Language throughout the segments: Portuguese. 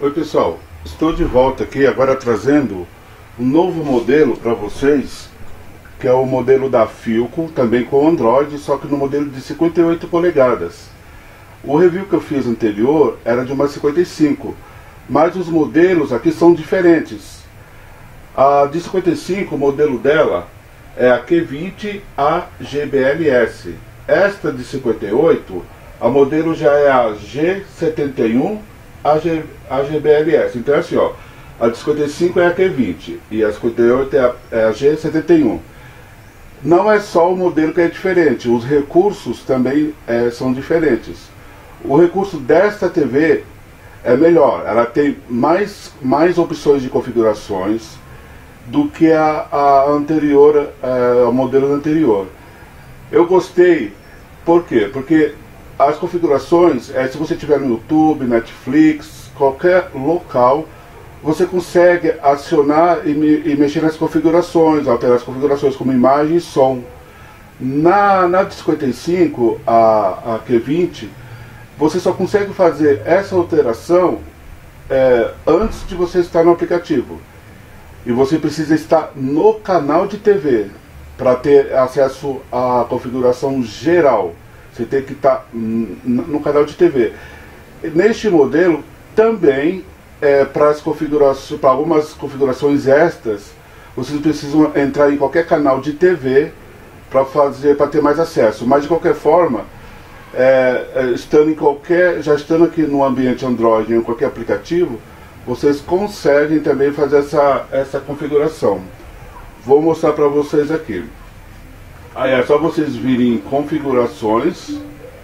Oi pessoal, estou de volta aqui agora trazendo um novo modelo para vocês, que é o modelo da Philco, também com Android, só que no modelo de 58 polegadas. O review que eu fiz anterior era de uma 55, mas os modelos aqui são diferentes. A de 55, o modelo dela é a Q20A GBLS. Esta de 58, a modelo já é a G71 AGBLS. Então é assim, ó, a de 55 é a Q20 e a 58 é a G71. Não é só o modelo que é diferente, os recursos também são diferentes. O recurso desta TV é melhor, ela tem mais opções de configurações do que a anterior, o modelo anterior. Eu gostei, por quê? Porque as configurações, se você tiver no YouTube, Netflix, qualquer local, você consegue acionar e mexer nas configurações, alterar as configurações como imagem e som. Na de 55, a Q20, você só consegue fazer essa alteração antes de você estar no aplicativo. E você precisa estar no canal de TV para ter acesso à configuração geral. Você tem que estar no canal de TV. Neste modelo também, para algumas configurações extras, vocês precisam entrar em qualquer canal de TV para ter mais acesso. Mas de qualquer forma, já estando aqui no ambiente Android, em qualquer aplicativo, vocês conseguem também fazer essa configuração. Vou mostrar para vocês aqui. Aí é só vocês virem em configurações,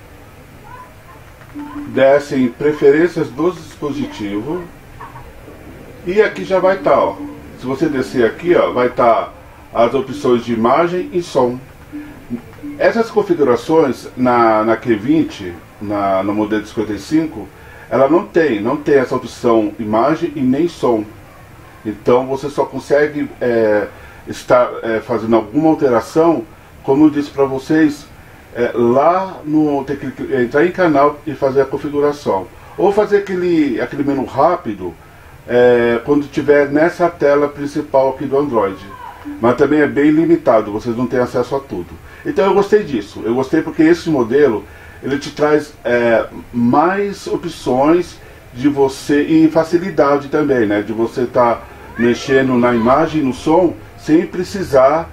descem em preferências do dispositivo e aqui já vai estar, ó. Se você descer aqui, ó, vai estar as opções de imagem e som. Essas configurações na Q20, no modelo de 55, ela não tem essa opção imagem e nem som. Então você só consegue estar fazendo alguma alteração, como eu disse para vocês, tem que entrar em canal e fazer a configuração. Ou fazer aquele menu rápido quando estiver nessa tela principal aqui do Android. Mas também é bem limitado, vocês não têm acesso a tudo. Então eu gostei disso, eu gostei porque esse modelo ele te traz mais opções de você e facilidade também, né? De você estar mexendo na imagem e no som sem precisar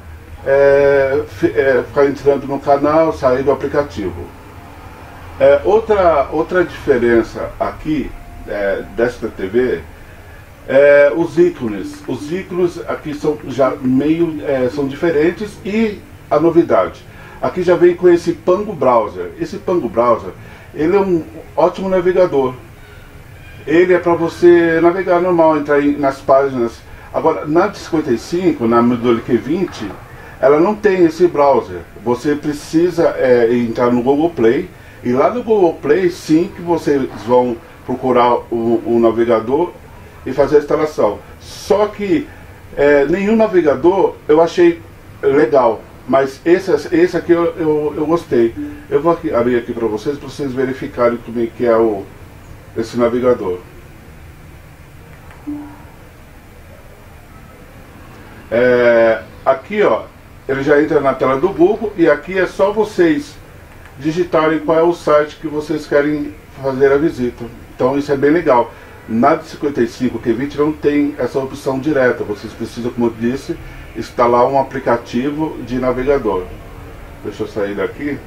ficar entrando no canal, sair do aplicativo. Outra diferença aqui desta TV é os ícones. Os ícones aqui são já são diferentes e a novidade. Aqui já vem com esse Pango Browser. Esse Pango Browser, ele é um ótimo navegador. Ele é para você navegar normal, entrar nas páginas. Agora, na 55, na modelo Q20, ela não tem esse browser. Você precisa entrar no Google Play. E lá no Google Play, sim, que vocês vão procurar o navegador e fazer a instalação. Só que nenhum navegador eu achei legal. Mas esse aqui eu gostei. Eu vou abrir aqui para vocês verificarem como é que é esse navegador. Aqui, ó, ele já entra na tela do Google e aqui é só vocês digitarem qual é o site que vocês querem fazer a visita. Então isso é bem legal. Na de 55 Q20 não tem essa opção direta. Vocês precisam, como eu disse, instalar um aplicativo de navegador. Deixa eu sair daqui.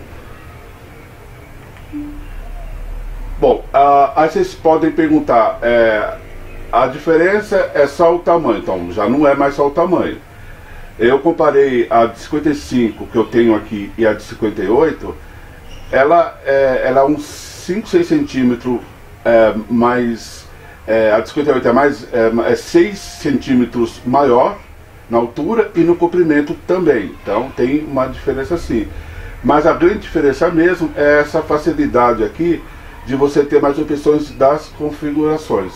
Bom, aí vocês podem perguntar, a diferença é só o tamanho. Então já não é mais só o tamanho. Eu comparei a de 55 que eu tenho aqui e a de 58. Ela é uns 5, 6 centímetros mais. A de 58 é 6 centímetros maior na altura e no comprimento também. Então tem uma diferença sim. Mas a grande diferença mesmo é essa facilidade aqui de você ter mais opções das configurações.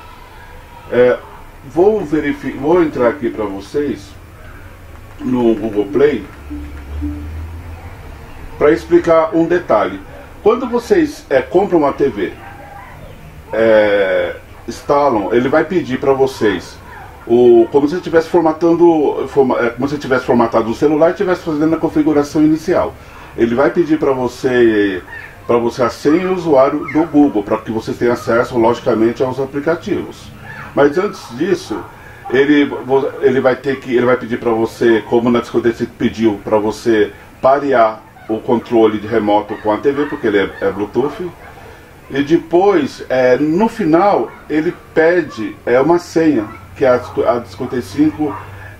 Vou entrar aqui para vocês no Google Play para explicar um detalhe. Quando vocês compram uma TV instalam, ele vai pedir para vocês como se estivesse como se tivesse formatado o celular e estivesse fazendo a configuração inicial. Ele vai pedir para você a senha e o usuário do Google, para que vocês tenham acesso, logicamente, aos aplicativos. Mas antes disso, ele vai pedir para você, como na Discord pediu para você parear o controle de remoto com a TV, porque ele é Bluetooth. E depois, no final, ele pede uma senha, que a 55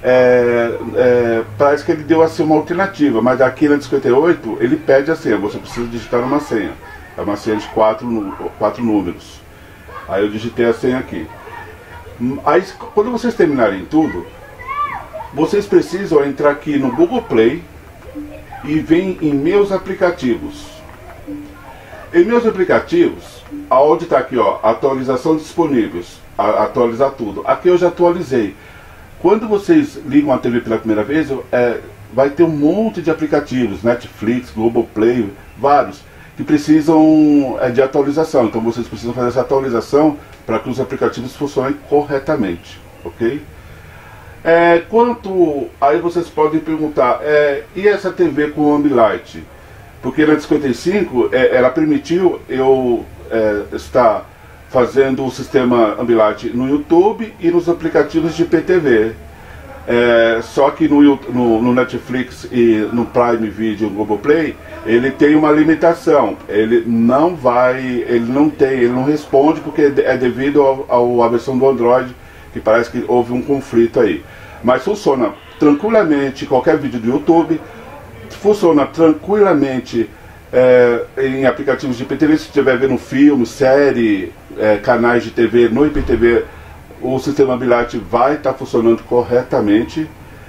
parece que ele deu assim uma alternativa, mas aqui na 58 ele pede a senha, você precisa digitar uma senha. É uma senha de 4 números. Aí eu digitei a senha aqui. Aí, quando vocês terminarem tudo, vocês precisam entrar aqui no Google Play e vem em meus aplicativos. Em meus aplicativos, aonde está aqui, ó, atualização disponíveis, atualizar tudo. Aqui eu já atualizei. Quando vocês ligam a TV pela primeira vez, vai ter um monte de aplicativos, Netflix, Google Play, vários, que precisam de atualização. Então vocês precisam fazer essa atualização para que os aplicativos funcionem corretamente, ok? Aí vocês podem perguntar, e essa TV com Ambilight? Porque na 55 ela permitiu eu estar fazendo o sistema Ambilight no YouTube e nos aplicativos de IPTV. Só que no Netflix e no Prime Video, no Google Play, ele tem uma limitação. Ele não responde, porque é devido à versão do Android, que parece que houve um conflito aí. Mas funciona tranquilamente qualquer vídeo do YouTube, funciona tranquilamente em aplicativos de IPTV. Se estiver vendo filme, série, canais de TV no IPTV, o sistema Ambilight vai estar funcionando corretamente.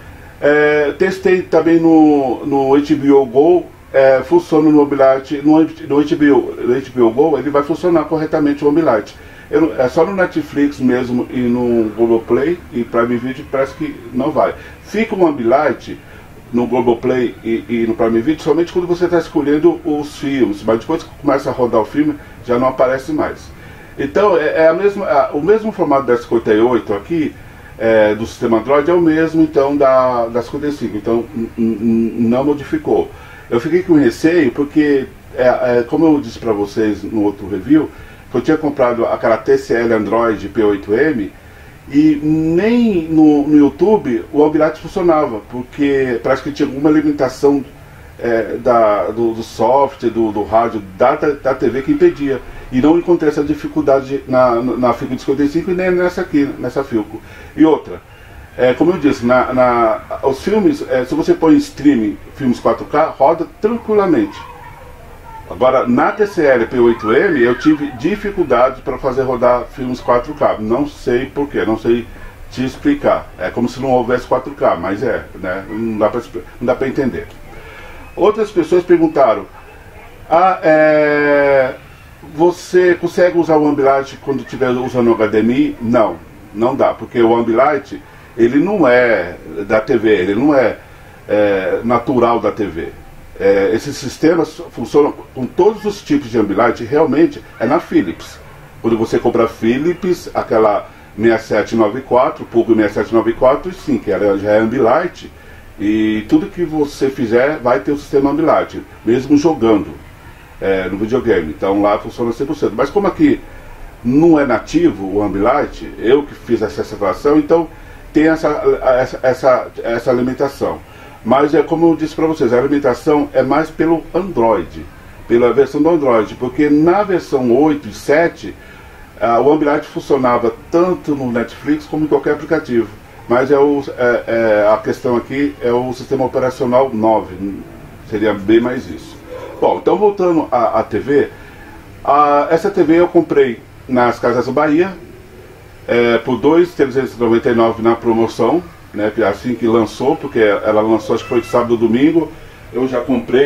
Testei também no HBO Go, funciona no Ambilight, no HBO Go ele vai funcionar corretamente o Ambilight. É só no Netflix mesmo e no Google Play e Prime Video parece que não vai. Fica o Ambilight no Google Play e no Prime Video somente quando você está escolhendo os filmes, mas depois que começa a rodar o filme já não aparece mais. Então o mesmo formato da 58 aqui, do sistema Android, é o mesmo então da 55, então não modificou. Eu fiquei com receio porque, como eu disse para vocês no outro review, que eu tinha comprado aquela TCL Android P8M e nem no YouTube o Ambilight funcionava, porque parece que tinha alguma limitação do software, do rádio, da TV que impedia. E não encontrei essa dificuldade na Filco 55 e nem nessa Filco. E outra, como eu disse, os filmes, se você põe em streaming filmes 4K, roda tranquilamente. Agora, na TCL P8M, eu tive dificuldade para fazer rodar filmes 4K. Não sei porquê, não sei te explicar. É como se não houvesse 4K, mas né? Não dá para entender. Outras pessoas perguntaram, você consegue usar o Ambilight quando estiver usando o HDMI? Não, não dá, porque o Ambilight, ele não é da TV, ele não é natural da TV. Esses sistemas funcionam com todos os tipos de Ambilight, realmente é na Philips. Quando você compra Philips, aquela 6794, Pulgo 6794, sim, que ela já é Ambilight, e tudo que você fizer vai ter o sistema Ambilight, mesmo jogando no videogame. Então lá funciona 100%. Mas como aqui não é nativo o Ambilight, eu que fiz essa separação, então tem essa limitação. Mas como eu disse para vocês, a limitação é mais pelo Android, pela versão do Android, porque na versão 8 e 7 o Ambilight funcionava tanto no Netflix como em qualquer aplicativo. Mas a questão aqui é o sistema operacional 9, seria bem mais isso. Bom, então voltando à TV, essa TV eu comprei nas Casas Bahia por R$ 2.399 na promoção, né, assim que lançou, porque ela lançou, acho que foi sábado ou domingo. Eu já comprei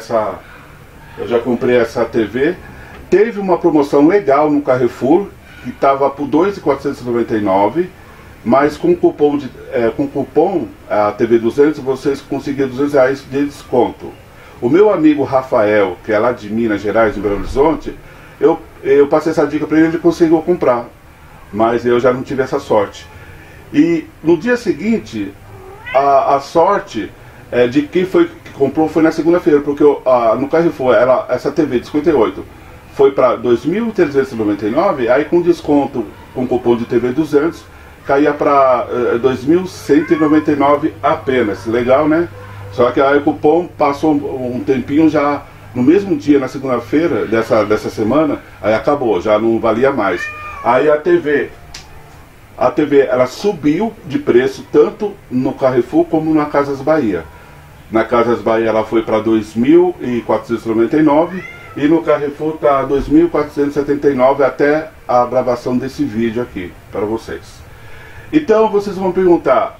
essa TV. Teve uma promoção legal no Carrefour que estava por R$ 2.499, mas com cupom a TV 200 vocês conseguiam R$200 de desconto. O meu amigo Rafael, que é lá de Minas Gerais, em Belo Horizonte, eu passei essa dica para ele, ele conseguiu comprar. mas eu já não tive essa sorte. E no dia seguinte, a sorte de quem foi que comprou foi na segunda-feira, porque no Carrefour essa TV de 58 foi para R$ 2.399, aí com desconto, com cupom de TV 200, caía para R$ 2.199 apenas. Legal, né? Só que aí o cupom passou um tempinho já, no mesmo dia, na segunda-feira dessa semana, aí acabou, já não valia mais. Aí a TV ela subiu de preço tanto no Carrefour como na Casas Bahia. Na Casas Bahia ela foi para R$ 2.499 e no Carrefour está R$ 2.479 até a gravação desse vídeo aqui para vocês. Então vocês vão perguntar,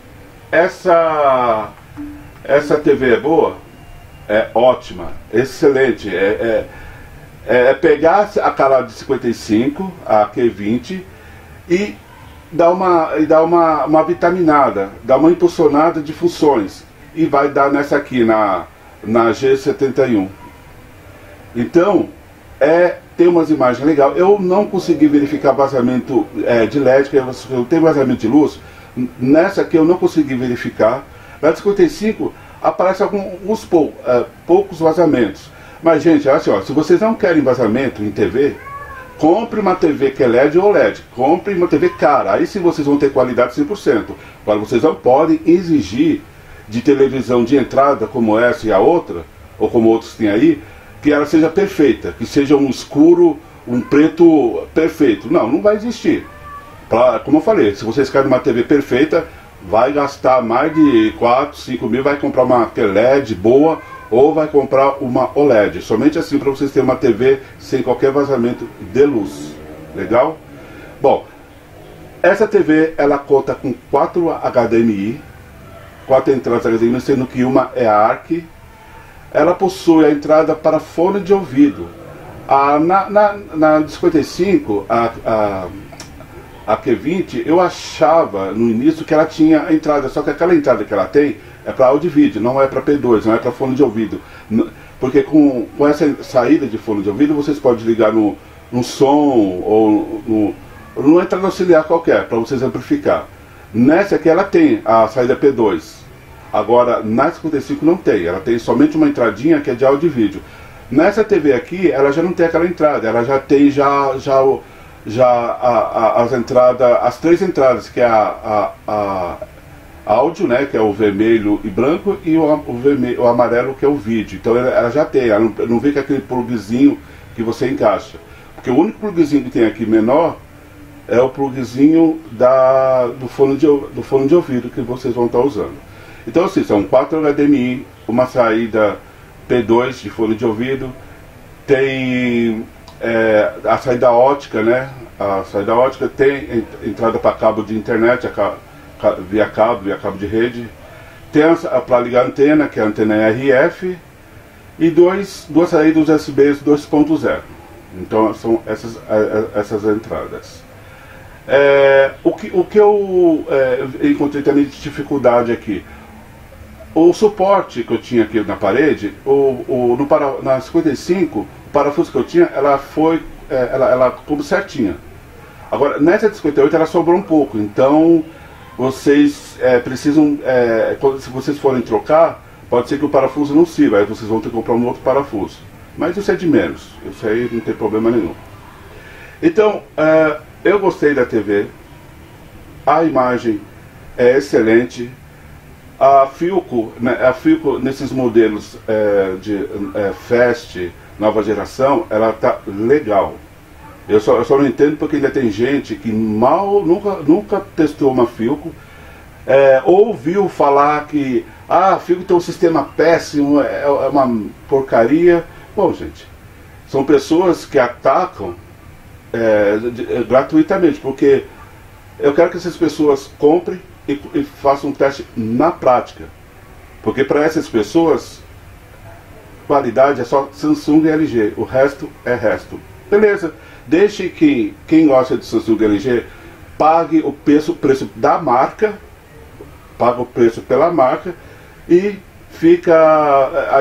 essa TV é boa? É ótima, excelente. Pegar a cara de 55, a Q20, e dar uma vitaminada, dar uma impulsionada de funções. E vai dar nessa aqui, na G71. Então, tem umas imagens legais. Eu não consegui verificar vazamento de LED, que eu tenho vazamento de luz. Nessa aqui eu não consegui verificar. Na 55 aparece alguns poucos vazamentos. Mas, gente, assim, ó, se vocês não querem vazamento em TV, compre uma TV que é LED ou OLED. Compre uma TV cara. Aí sim vocês vão ter qualidade 100%. Agora, vocês não podem exigir de televisão de entrada como essa e a outra, ou como outros têm aí, que ela seja perfeita, que seja um escuro, um preto perfeito. Não vai existir. Como eu falei, se vocês querem uma TV perfeita, vai gastar mais de 4, 5 mil, vai comprar uma LED boa, ou vai comprar uma OLED. Somente assim para vocês terem uma TV sem qualquer vazamento de luz. Legal? Bom, essa TV ela conta com 4 HDMI, 4 entradas HDMI, sendo que uma é a ARC. Ela possui a entrada para fone de ouvido. Na 55, a Q20, eu achava no início que ela tinha a entrada, só que aquela entrada que ela tem é para áudio e vídeo, não é para P2, não é para fone de ouvido. Porque com essa saída de fone de ouvido, vocês podem ligar no som ou numa entrada auxiliar qualquer, para vocês amplificar. Nessa aqui ela tem a saída P2. Agora, na 55 não tem, ela tem somente uma entradinha que é de áudio e vídeo. Nessa TV aqui, ela já não tem aquela entrada, ela já tem as entradas, as 3 entradas, que é a áudio, né, que é o vermelho e branco, e o amarelo, que é o vídeo. Então ela já tem, ela não vem com aquele plugzinho que você encaixa. Porque o único plugzinho que tem aqui menor é o plugzinho do fone de ouvido que vocês vão estar usando. Então assim, são 4 HDMI, uma saída P2 de fone de ouvido, tem a saída ótica, né? A saída ótica tem entrada para cabo de internet, via cabo de rede, tem para ligar a antena, que é a antena RF, e duas saídas USB 2.0. Então são essas entradas. O que eu encontrei também de dificuldade aqui, o suporte que eu tinha aqui na parede, na 55, o parafuso que eu tinha, ela como certinha. Agora, nessa de 58 ela sobrou um pouco, então vocês precisam, se vocês forem trocar, pode ser que o parafuso não sirva, aí vocês vão ter que comprar um outro parafuso. Mas isso é de menos, isso aí não tem problema nenhum. Então, eu gostei da TV, a imagem é excelente. A Philco nesses modelos de Fast, nova geração, ela tá legal. Eu só não entendo porque ainda tem gente que nunca testou uma Philco, ouviu falar que a Philco tem um sistema péssimo, é uma porcaria. Bom, gente, são pessoas que atacam gratuitamente, porque eu quero que essas pessoas comprem e façam um teste na prática, porque para essas pessoas qualidade é só Samsung e LG, o resto é resto. Beleza, deixe que quem gosta de Samsung e LG pague o preço da marca, paga o preço pela marca e fica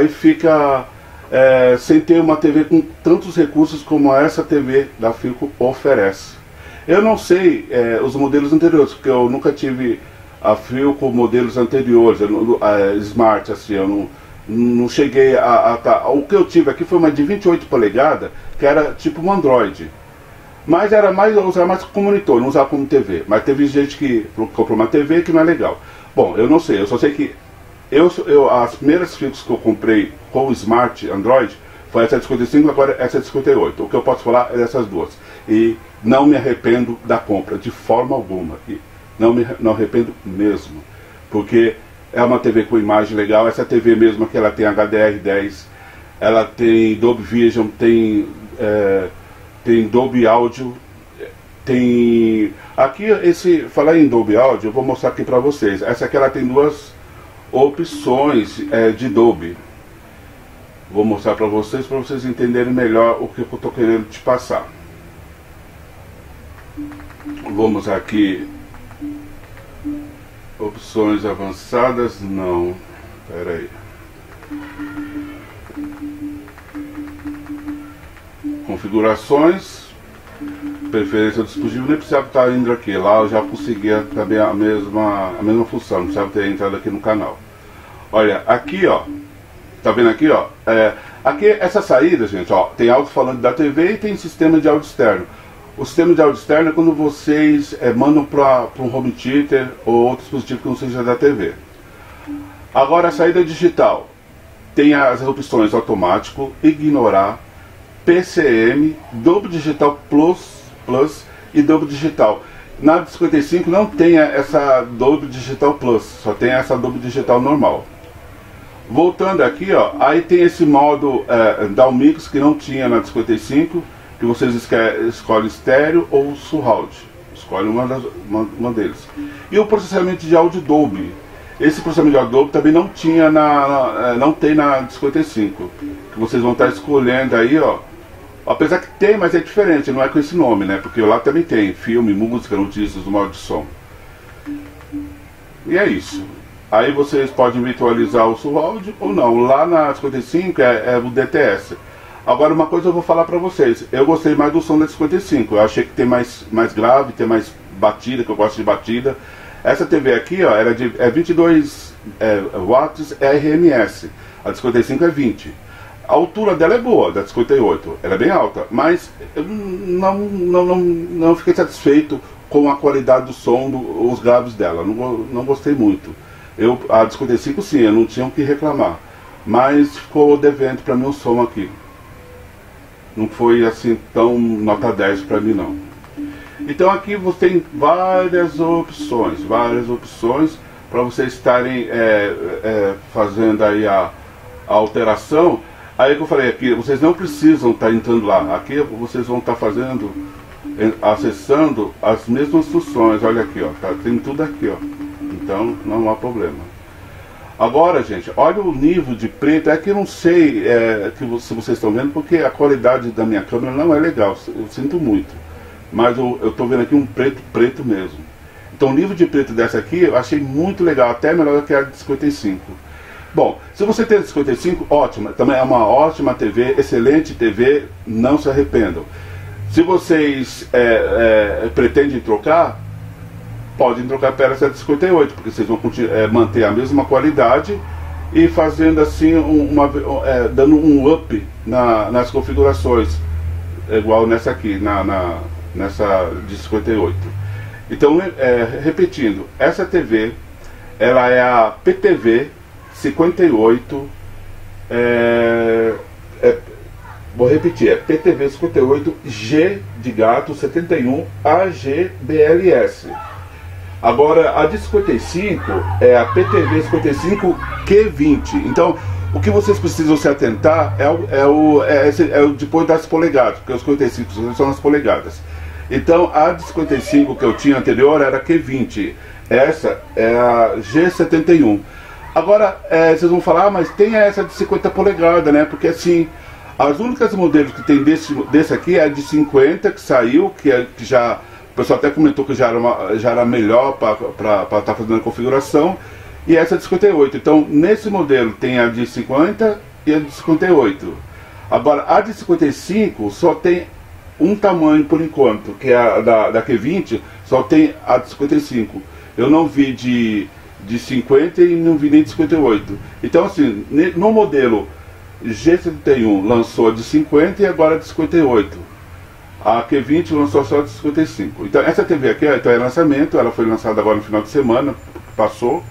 sem ter uma TV com tantos recursos como essa TV da Philco oferece. Eu não sei os modelos anteriores, porque eu nunca tive a fio com modelos anteriores, Smart, assim, eu não cheguei o que eu tive aqui foi uma de 28 polegadas, que era tipo um Android. Mas era mais, eu usava mais como monitor, não usava como TV. Mas teve gente que comprou uma TV que não é legal. Bom, eu não sei, eu só sei que as primeiras fios que eu comprei com o Smart Android foi essa de 55, agora essa de 58. O que eu posso falar é dessas duas. E não me arrependo da compra, de forma alguma. E não arrependo mesmo. Porque é uma TV com imagem legal. Essa TV mesmo que ela tem HDR10, ela tem Dolby Vision, tem Dolby Audio, tem... Aqui, falar em Dolby Audio, eu vou mostrar aqui para vocês. Essa aqui ela tem duas opções de Dolby. Vou mostrar para vocês entenderem melhor o que eu estou querendo te passar. Vamos aqui, opções avançadas, não, espera aí. Configurações, preferência do dispositivo, nem precisava estar indo aqui, lá eu já conseguia também a mesma função, não precisava ter entrado aqui no canal. Olha, aqui ó, tá vendo aqui ó, aqui essa saída, gente, ó, tem alto-falante da TV e tem sistema de áudio externo. O sistema de áudio externo é quando vocês mandam para um home theater ou outro dispositivo que não seja da TV. Agora a saída digital tem as opções automático, ignorar, PCM, Dolby Digital Plus e Dolby Digital. Na 55 não tem essa Dolby Digital Plus, só tem essa Dolby Digital normal. Voltando aqui, ó, aí tem esse modo Down Mix que não tinha na 55, que vocês escolhem estéreo ou surround. Escolhe uma deles. E o processamento de áudio Dolby. Esse processamento de áudio Dolby também não tinha não tem na 55. Que vocês vão estar escolhendo aí, ó. Apesar que tem, mas é diferente, não é com esse nome, né? Porque lá também tem filme, música, notícias, do modo de som. E é isso. Aí vocês podem virtualizar o surround ou não. Lá na 55 é o DTS. Agora uma coisa eu vou falar pra vocês. Eu gostei mais do som da 55. Eu achei que tem mais grave, tem mais batida, que eu gosto de batida. Essa TV aqui, ó, era 22 watts RMS. A 55 é 20. A altura dela é boa, da 58. Ela é bem alta, mas eu não fiquei satisfeito com a qualidade do som, os graves dela. Não gostei muito. A 55 sim, eu não tinha o que reclamar. Mas ficou devendo pra mim o som aqui. Não foi assim tão nota 10 para mim não. Então aqui você tem várias opções para vocês estarem fazendo aí a alteração. Aí que eu falei aqui, vocês não precisam estar entrando lá. Aqui vocês vão estar acessando as mesmas funções. Olha aqui, ó, tem tudo aqui, ó. Então não há problema. Agora, gente, olha o nível de preto. É que eu não sei se vocês estão vendo, porque a qualidade da minha câmera não é legal. Eu sinto muito. Mas eu estou vendo aqui um preto mesmo. Então o nível de preto dessa aqui eu achei muito legal, até melhor que a de 55. Bom, se você tem a de 55, ótima. Também é uma ótima TV, excelente TV, não se arrependam. Se vocês pretendem trocar, podem trocar para essa de 58, porque vocês vão manter a mesma qualidade e fazendo assim, dando um up nas configurações, igual nessa aqui, nessa de 58. Então, repetindo, essa TV, ela é a PTV 58, vou repetir, é PTV 58 G de gato 71 AGBLS. Agora, a de 55 é a PTV 55 Q20. Então, o que vocês precisam se atentar é o depois das polegadas, porque os 55 são as polegadas. Então, a de 55 que eu tinha anterior era Q20. Essa é a G71. Agora, vocês vão falar, mas tem essa de 50 polegadas, né? Porque assim, as únicas modelos que tem desse aqui é a de 50 que saiu, que já... O pessoal até comentou que já era melhor para estar fazendo a configuração. E essa é de 58. Então, nesse modelo tem a de 50 e a de 58. Agora, a de 55 só tem um tamanho por enquanto, que é a da Q20, só tem a de 55. Eu não vi de 50 e não vi nem de 58. Então assim, no modelo G71 lançou a de 50 e agora a de 58. A Q20 lançou só a de 55. Então essa TV aqui então, é lançamento, ela foi lançada agora no final de semana, passou.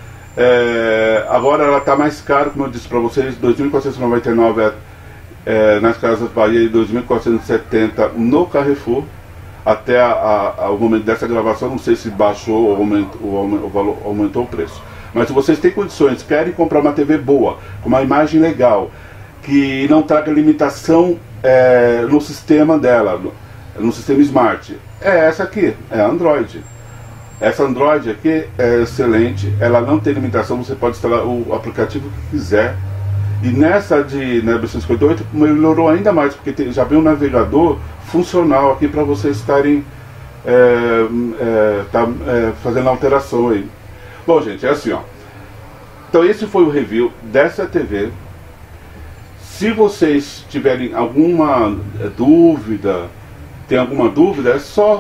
Agora ela está mais cara, como eu disse para vocês, 2.499 nas Casas Bahia e 2.470 no Carrefour. Até o momento dessa gravação, não sei se baixou ou aumentou o preço. Mas se vocês têm condições, querem comprar uma TV boa, com uma imagem legal, que não traga limitação no sistema dela, no sistema Smart, é essa aqui, é a Android. Essa Android aqui é excelente, ela não tem limitação, você pode instalar o aplicativo que quiser. E nessa de B158 melhorou ainda mais, porque já vem um navegador funcional aqui para vocês estarem fazendo alteração aí. Bom, gente, é assim, ó. Então esse foi o review dessa TV. Se vocês tiverem alguma dúvida, tem alguma dúvida, é só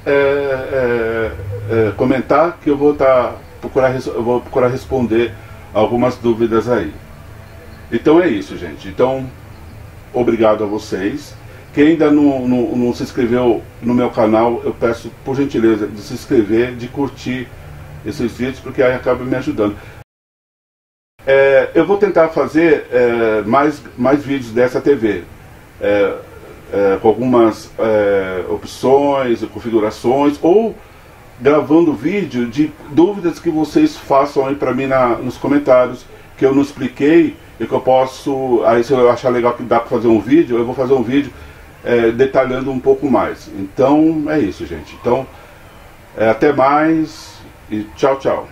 comentar que eu vou procurar responder algumas dúvidas aí. Então é isso, gente. Então, obrigado a vocês. Quem ainda não se inscreveu no meu canal, eu peço por gentileza de se inscrever, de curtir esses vídeos, porque aí acaba me ajudando. Eu vou tentar fazer mais vídeos dessa TV, com algumas opções, configurações, ou gravando vídeo de dúvidas que vocês façam aí para mim nos comentários, que eu não expliquei e que eu posso, aí se eu achar legal que dá para fazer um vídeo, eu vou fazer um vídeo detalhando um pouco mais. Então é isso, gente. Então até mais e tchau, tchau.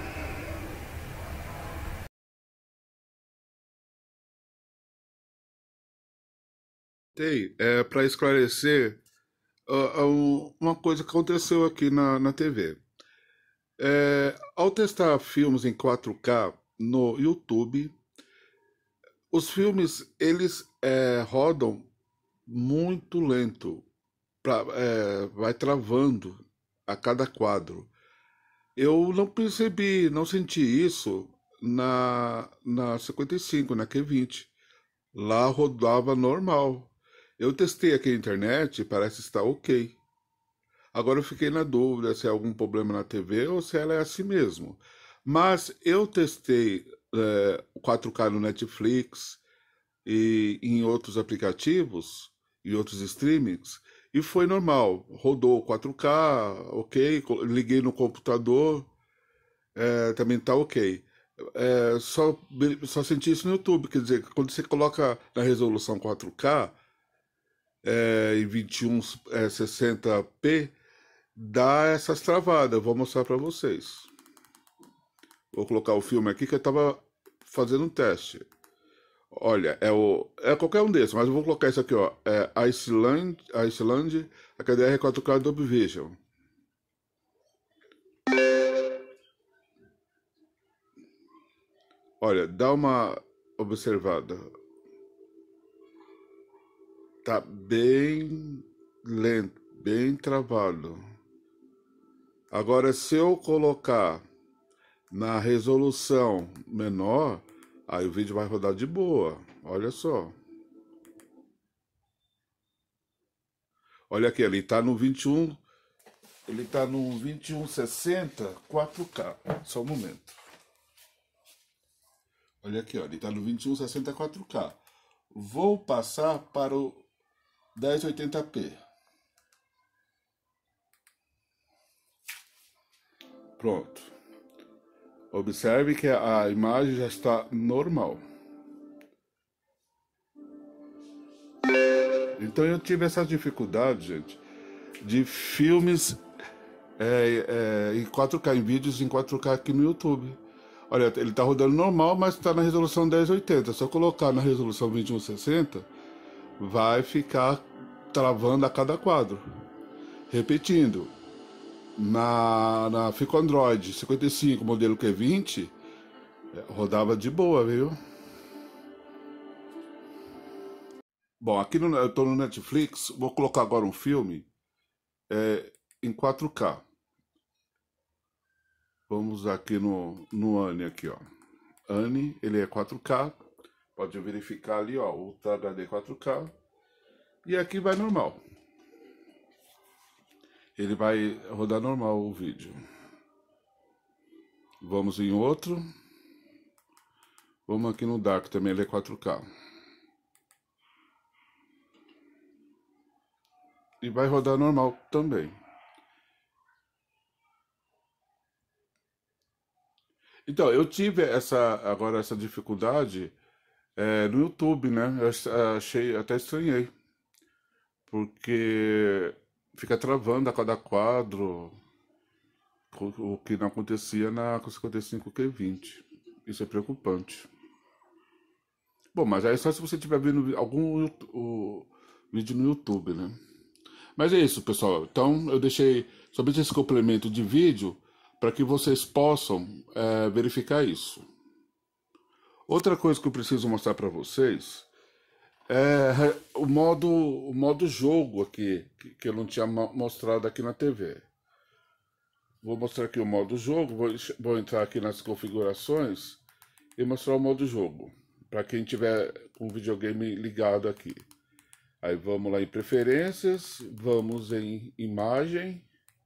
Para esclarecer uma coisa que aconteceu aqui na TV. Ao testar filmes em 4K no YouTube, os filmes eles rodam muito lento, vai travando a cada quadro. Eu não percebi, não senti isso na 55, na Q20. Lá rodava normal. Eu testei aqui na internet, parece estar ok. Agora eu fiquei na dúvida se é algum problema na TV ou se ela é assim mesmo. Mas eu testei 4K no Netflix e em outros aplicativos e outros streamings e foi normal. Rodou 4K, ok. Liguei no computador, também tá ok. Só senti isso no YouTube, quer dizer, quando você coloca na resolução 4K em 2160p, dá essas travadas. Eu vou mostrar para vocês. Vou colocar o filme aqui que eu estava fazendo um teste. Olha, é qualquer um desses, mas eu vou colocar isso aqui, ó. Iceland HDR 4K Dolby Vision. Olha, dá uma observada. Tá bem lento, bem travado. Agora, se eu colocar na resolução menor, aí o vídeo vai rodar de boa. Olha só. Olha aqui, ele tá no 21. Ele tá no 2160 4K. Só um momento. Olha aqui, ó, ele tá no 2160 4K. Vou passar para o 1080p. Pronto. Observe que a imagem já está normal. Então eu tive essa dificuldade, gente, de filmes em 4K, em vídeos em 4K aqui no YouTube. Olha, ele está rodando normal, mas está na resolução 1080. Se eu colocar na resolução 2160, vai ficar travando a cada quadro. Repetindo, na Fico Android 55, modelo Q20, rodava de boa, viu? Bom, aqui eu estou no Netflix, vou colocar agora um filme em 4K. Vamos aqui no Anne aqui, ó. Anne, ele é 4K. Pode verificar ali, ó, Ultra HD 4K. E aqui vai normal. Ele vai rodar normal o vídeo. Vamos em outro. Vamos aqui no Dark também, ele é 4K. E vai rodar normal também. Então, eu tive essa dificuldade no YouTube, né? Eu achei, até estranhei. Porque fica travando a cada quadro, o que não acontecia na 55Q20. Isso é preocupante. Bom, mas aí é só se você estiver vendo algum o vídeo no YouTube, né? Mas é isso, pessoal. Então eu deixei somente esse complemento de vídeo para que vocês possam verificar isso. Outra coisa que eu preciso mostrar para vocês é o modo jogo aqui, que eu não tinha mostrado aqui na TV. Vou mostrar aqui o modo jogo, vou entrar aqui nas configurações e mostrar o modo jogo, para quem tiver com o videogame ligado aqui. Aí vamos lá em preferências, vamos em imagem,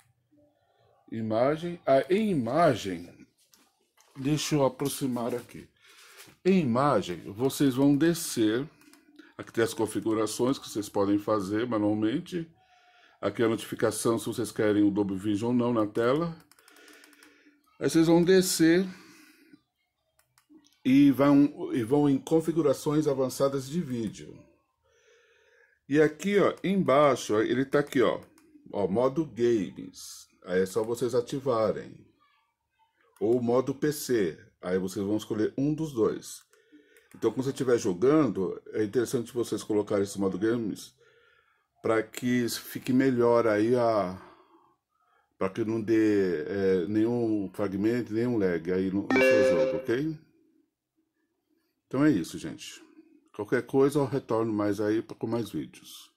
em imagem, deixa eu aproximar aqui. Em imagem, vocês vão descer, aqui tem as configurações que vocês podem fazer manualmente, aqui a notificação se vocês querem o Dolby Vision ou não na tela. Aí vocês vão descer e vão em configurações avançadas de vídeo. E aqui, ó, embaixo, ele tá aqui, ó, modo games. Aí é só vocês ativarem. Ou modo PC. Aí vocês vão escolher um dos dois. Então, quando você estiver jogando, é interessante vocês colocarem esse modo games para que fique melhor aí para que não dê nenhum fragmento, nenhum lag aí no seu jogo, ok? Então é isso, gente. Qualquer coisa eu retorno mais aí com mais vídeos.